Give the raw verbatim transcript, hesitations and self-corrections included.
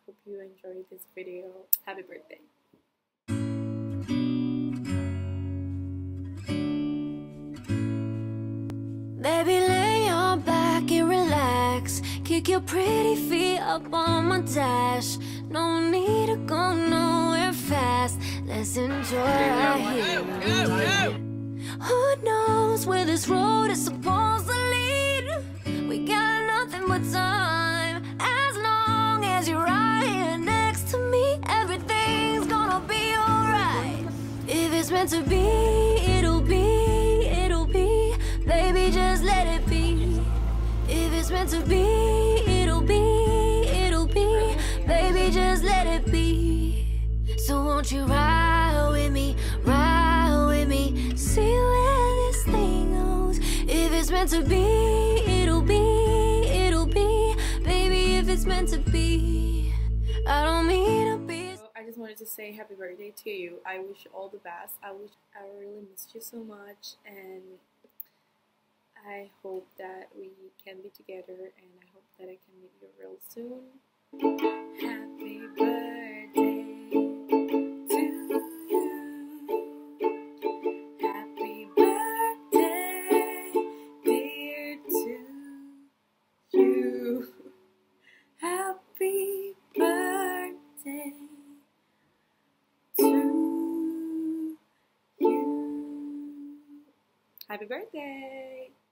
hope you enjoyed this video. Happy birthday. Baby, lay your back and relax. Kick your pretty feet up on my dash. No need to go nowhere fast. Let's enjoy right here. Who knows where this road is supposed to lead? We got nothing but time. As long as you're right here next to me, everything's gonna be alright. If it's meant to be, it'll be, it'll be. Baby, just let it be. If it's meant to be, it'll be, it'll be. Baby, just let it be. So won't you ride with me, ride with me, see where this thing goes. If it's meant to be, it'll be, it'll be. Baby, if it's meant to be, I don't mean to be. I just wanted to say happy birthday to you. I wish you all the best. I wish I really missed you so much, and I hope that we can be together, and I hope that I can meet you real soon. Happy birthday to you. Happy birthday, dear, to you. Happy birthday to you. Happy birthday.